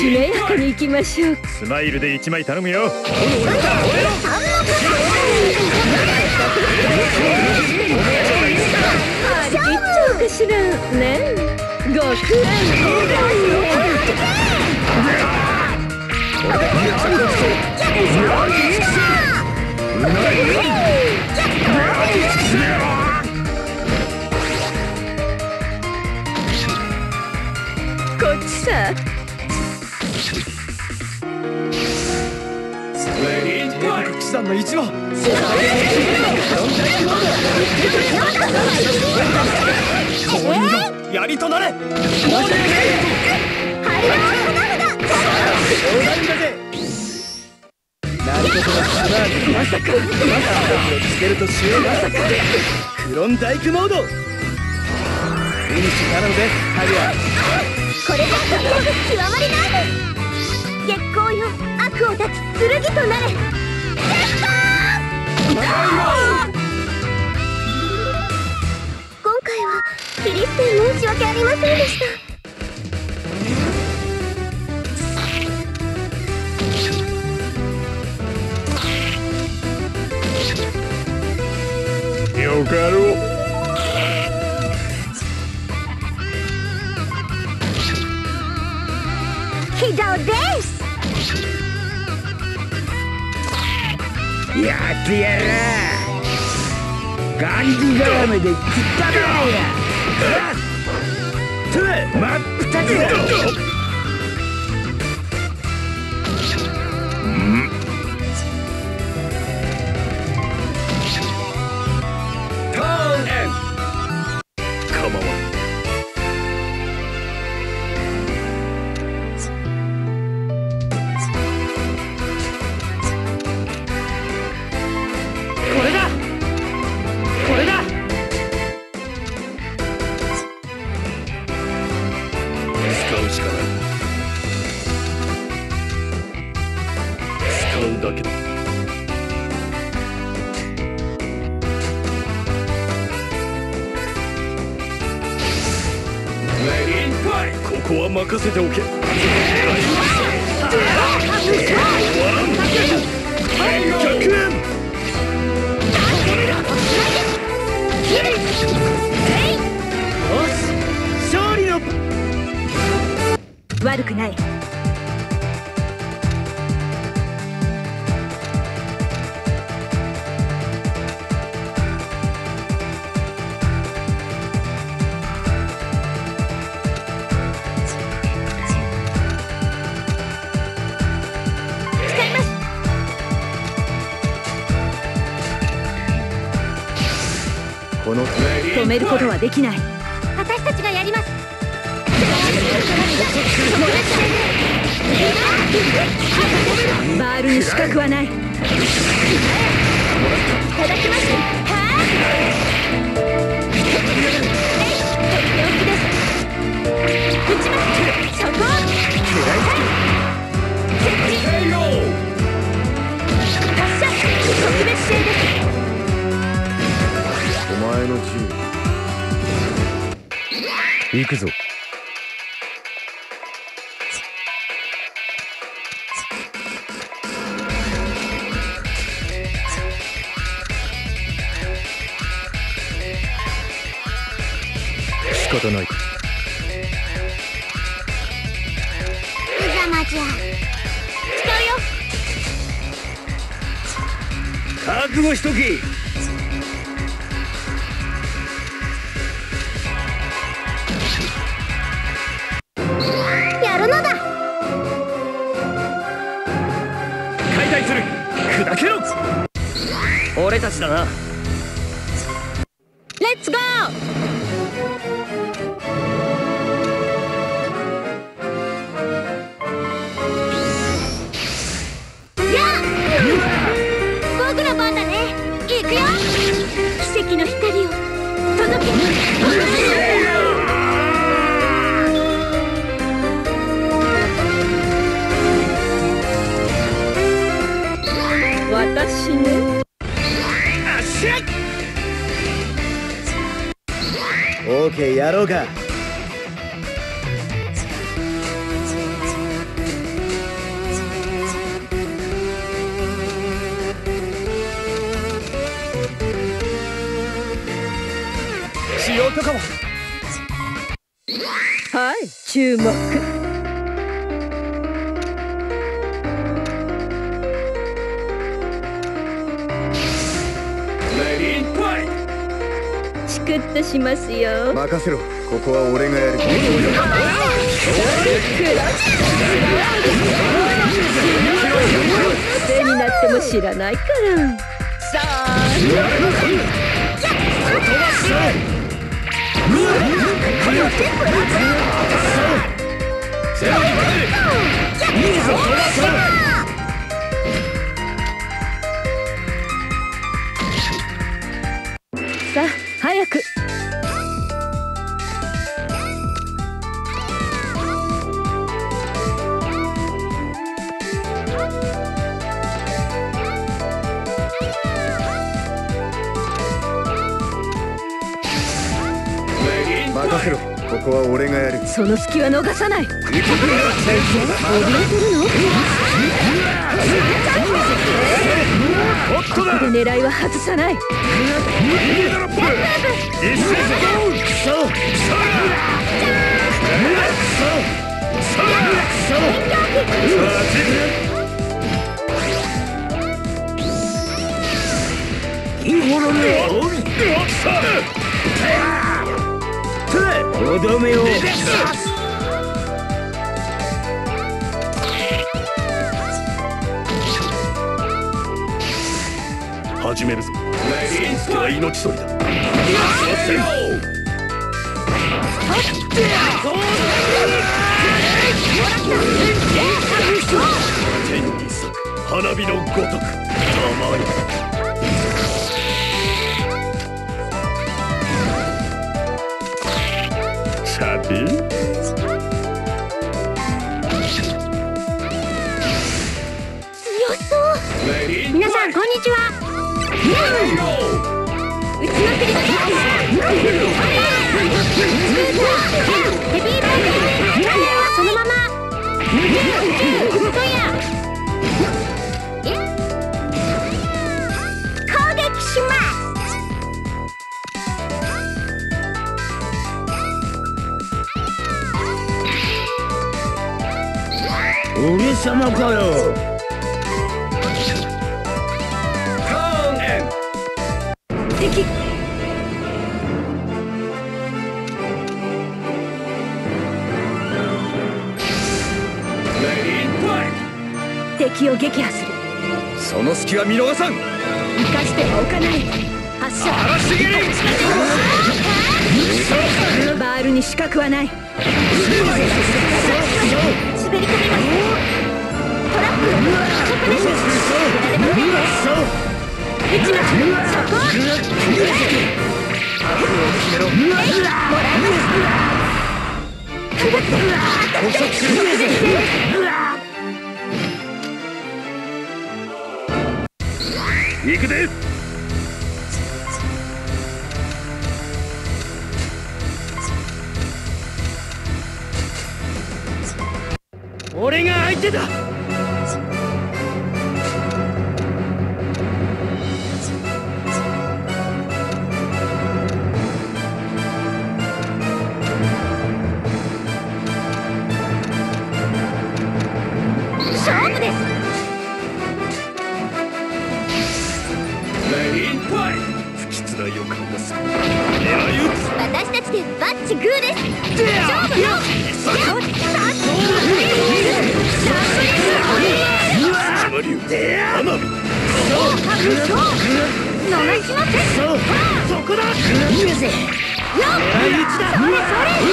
しめやかに行きましょう。 スマイルで1枚頼むよ。 張り切っちゃうかしらね。ご苦こっちさ。 騎士団の一番やりとなれ。まさかつけると終了。クロンダイクモードフィニッシュ頼むぜハリア。 これが極まりない月光よ、悪を断つ剣となれ。今回はキリステン申し訳ありませんでした。 よかろう。 非常です。 やってやらガンジ絡めで食ったべや。真っ二つだ。 ここは任せておけ。 勝利の悪くない。止めることはできない。 私たちがやります。 バールに資格はない。 いただきます。撃ちます。そこ発射特別制です。 お前の銃行くぞ。仕方ないか。 無様じゃ。使うよ。 覚悟しとけ。 やるのだ。 解体する。砕けろ。俺たちだな。 レッツゴ僕の番だね。行くよ。奇跡の光を届け。 私ね。 あっしゃい。オーケーやろうか。 しようとかも。 はい注目。チクッとしますよ。 任せろ、ここは俺がやる。 癖になっても知らないから。さあさあ早く。 任せろ、ここは俺がやる。 その隙は逃さない。怯えてるの？ここで狙いは外さない。 とどめを始めるぞ。それは命取りだ。天に咲く花火のごとくたまに。さて皆さんこんにちは。打ちまくりだ。ヘビーバードそのまま。攻撃します。 俺様かよ。 敵。敵を撃破する。 その隙は見逃さん。 生かしてはおかない。発射。バールに死角はない。 滑り込みます。トラップそこです。撃ちます。そこ行くで。 俺が相手だ。 勝負です。 不吉な予感がする。狙い撃つ。 私たちでバッチグーです。勝負よ。 花火。 逃しません。 そこだ。いいぜ。狙い撃ちだ。それ。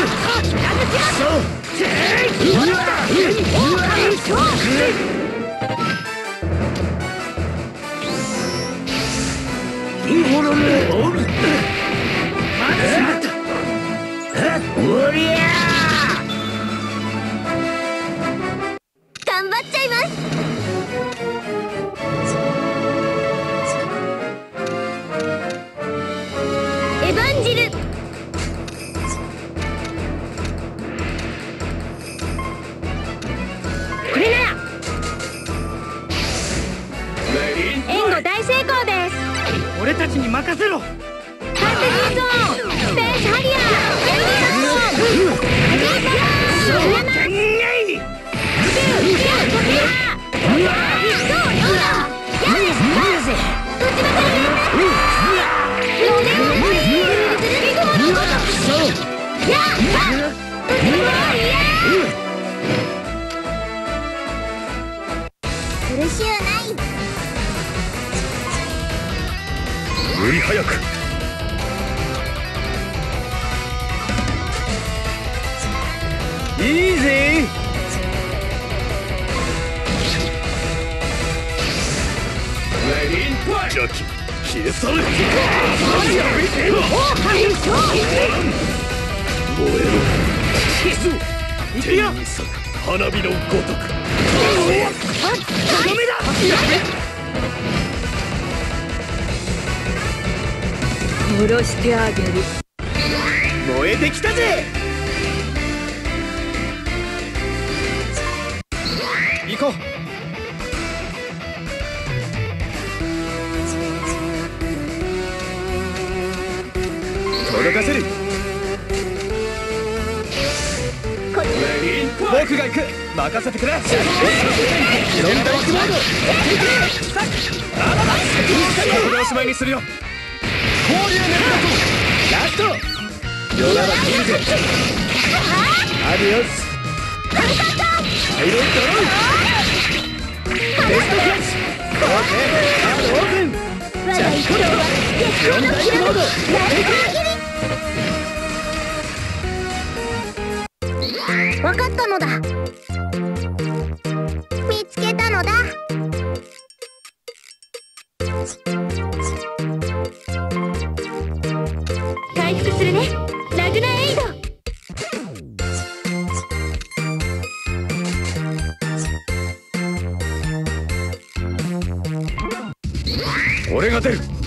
おりゃ頑張っちゃいます。エヴァンジル。これなら援護大成功です。 俺たちに任せろ。 カスペースハリア苦しゅうない。 より早く。 いいぜ。 邪気消え去れ。燃えろ。天に咲く花火のごとく。 殺してあげる。 燃えてきたぜ。行こう。届かせる。僕が行く。任せてくれ。ロンダーキモード。これおしまいにするよ。交流ネットラスト。ヨガはキルゼ。アディオス。アイロンドロー。ベストクラッシュ。オーケー。カードオープン。ジャックロー。ロンダーキモード。 わかったのだ。見つけたのだ。回復するね、ラグナエイド。 俺が出る。